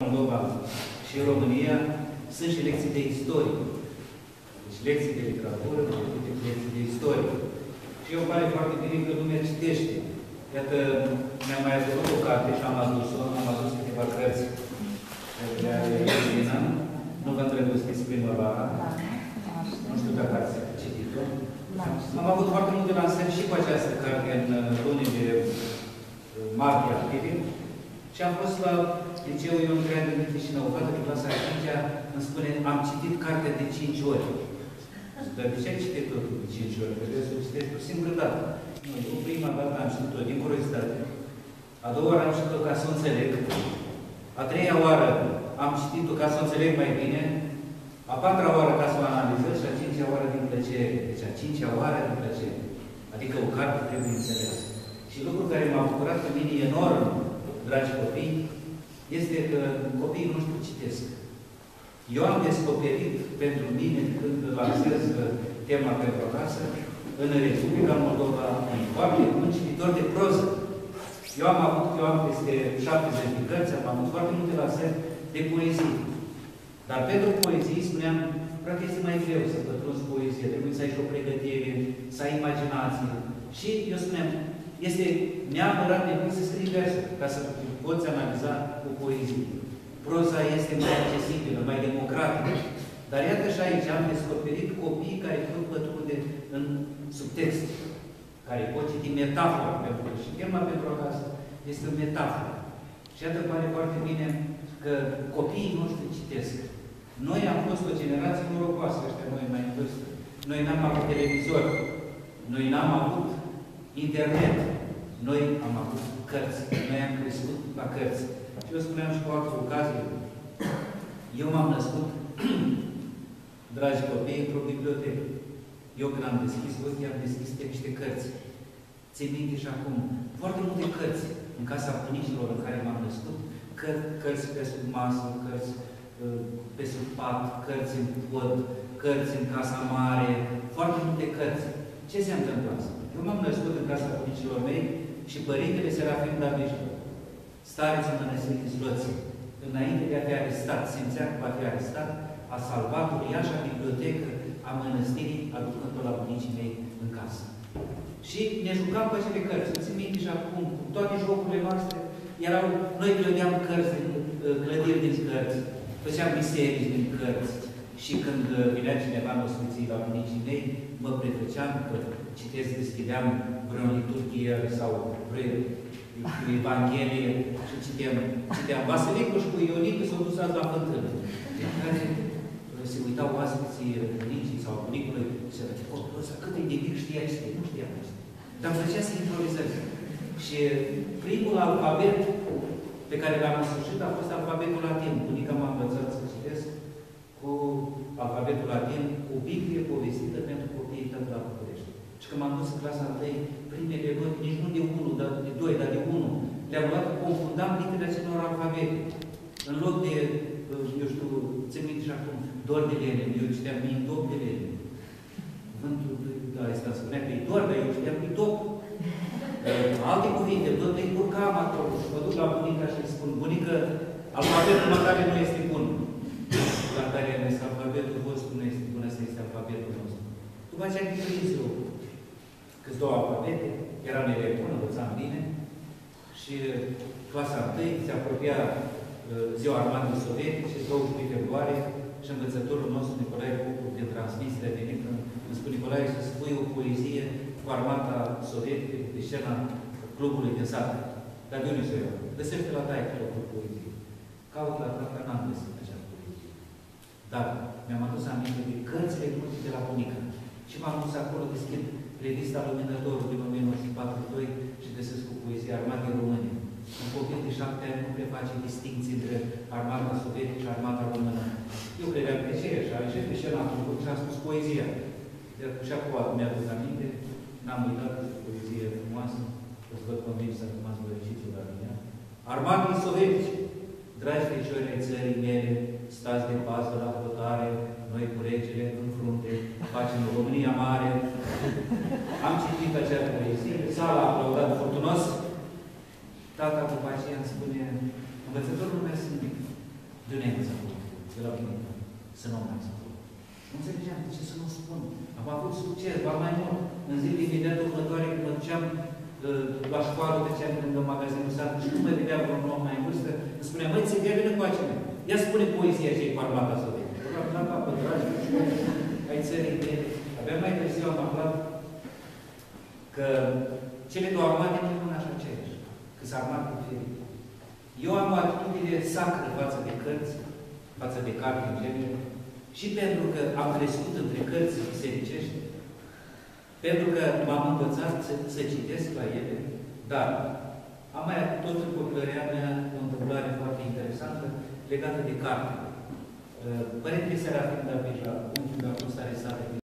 Moldova și în România sunt și lecții de istorie. Deci lecții de literatură, lecții de istorie. Și eu îmi pare foarte bine că lumea citește. Iată, mi-am mai adus o carte și am adus câteva cărți. Nu vă îndrăgostiți primăvara. Nu știu dacă ați citit-o. Am avut foarte multe lansări și cu această carte în lunile martie active. Și am fost la liceul Ion Creangă din Chișinău. O fată de clasa a 5-a îmi spune, am citit cartea de 5 ori. Dar de ce ai citit totul de 5 ori? Trebuie să o citești o singură dată. Nu, prima dată am citit-o din curiozitate. A doua oară am citit-o ca să o înțeleg. A treia oară am citit-o ca să o înțeleg mai bine. A patra oară ca să o analizez și a 5-a oară din plăcere. Deci a 5-a oară din plăcere. Adică o carte trebuie înțeles. Și lucrul care m-a bucurat pe mine enorm, dragi copii, este că copiii noștri citesc. Eu am descoperit pentru mine, când lansez tema pentru acasă, în Republica Moldova, un foarte bun cititor de proză. Eu am peste 70 de cărți, am avut foarte multe lansări de poezie. Dar pentru poezie, spuneam, practic este mai greu să pătrunzi poezie, trebuie să ai și o pregătire, să ai imaginație. Și eu spuneam, este neapărat nevoie să scrii versuri, ca să poți analiza cu poezie. Proza este mai accesibilă, mai democratică. Dar iată și aici am descoperit copii care pot pătrunde în subtext, care pot citi metafora, pentru că și tema pentru acasă este o metaforă. Și iată pare foarte bine că copiii noștri citesc. Noi am fost o generație norocoasă, ăștia noi mai în vârstă. Noi n-am avut televizor, noi n-am avut internet, noi am avut cărți, noi am crescut la cărți. Și eu spuneam și cu altă ocazie, eu m-am născut, dragi copii, într-o bibliotecă. Eu când am deschis ochii, am deschis niște cărți. Țin minte și acum, foarte multe cărți în casa bunicilor în care m-am născut, cărți pe sub masă, cărți pe sub pat, cărți în pod, cărți în casa mare, foarte multe cărți. Ce se întâmplă asta? Eu m-am născut în casa bunicilor mei și părintele Serafim Darnișcu, stareț în Mănăstirii Zloții, înainte de a fi arestat, simțea că va fi arestat, a salvat uriașa bibliotecă a mănăstirii, aducând-o la bunicii mei în casă. Și ne jucam pe acele cărți. Țin minte și acum, toate jocurile noastre erau, noi clădeam cărți, clădiri din cărți, făceam biserici din cărți. Și când vinea cineva în ospiții la bunicii mei, mă prefăceam că citesc, deschideam vreo liturghie sau vreo Evanghelie și citeam Vasilicul și cu Ionică s-au dus azi la fântână. De care se uitau oaspeții bunicii sau bunicului și se zice, cât de mic știa este, nu știam asta. Dar îmi plăcea să improvizez. Și primul alfabet pe care l-am însușit a fost alfabetul latin. Bunica m-a învățat să citesc cu alfabetul latin, cu Biblie povestită pentru copiii tăi la București. Și când m-am dus în clasa 1, primele noti, nici nu de 1, dar de 2, dar de 1, le-am luat, confundam litere acelor alfabete. În loc de, eu știu, țin minte și acum, dor de lene, eu citeam top de lene. Vântul, da, asta spunea că e dor, dar eu citeam top. Alte cuvinte, tot îi urcam acolo și mă duc la bunica și îi spun, bunică, alfabetul mătare nu este bun. La care este alfabetul vostru, nu este bun, ăsta este alfabetul nostru. După aceea am prins eu câți două alfabete, eram elevon, învățam bine, și clasa 1 se apropia ziua Armatei Sovietice, 12 februarie, și învățătorul nostru, Nicolae Cucu, din Transnistria, a venit, îmi spune, Nicolae, să spui o poezie cu armata sovietică pe scena clubului din sat. Dar de unde să iau? Găsește la taică locul poezie. Caut la taică, n-am găsit acea poezie. Dar mi-am adus aminte de cărțile multe de la bunica. Și m-am dus acolo, deschid revista Luminătorul din 1942 și găsesc cu poezia Armatei Române. Un copil de 7 ani nu preface distinții între armata sovietică și armata română. Eu credeam că ce e, și a ieșit pe scena și a spus poezia. Și acum mi-aduc aminte, n-am uitat poezie frumoasă, o să văd convins să m-ați vărăcit la mine. Armatei sovietice, dragi feciori ai țării mele, stați de pază la hotare, noi cu regele în frunte, facem o România mare. Am citit acea poezie, sala a aplaudat furtunos. Tata după aceea îmi spune, învățătorul meu sunt de unde ai învățat de la mine să nu mai spun. Nu înțelegeam de ce să nu spun. Am avut succes, ba mai mult. În zilele imediat următoare, când mă duceam la școală, treceam lângă magazinul sat și nu mă vedea vreun om mai în vârstă, îmi spunea, măi, ți-e vină cu acele. Ia spune poezia ce-i cu armata să vede. La capă, dragi, ai țării de... Abia mai târziu am aflat că cele două armate nu rămân așa aceeași, că s-a armat diferit. Eu am o atitudine sacră față de cărți, față de carte în genere, și pentru că am crescut între cărți bisericești, pentru că m-am învățat să citesc la ele, dar am mai avut tot în copilăria mea o întâmplare foarte interesantă legată de carte. Părintele Serafim David, la unchiul meu a fost arestat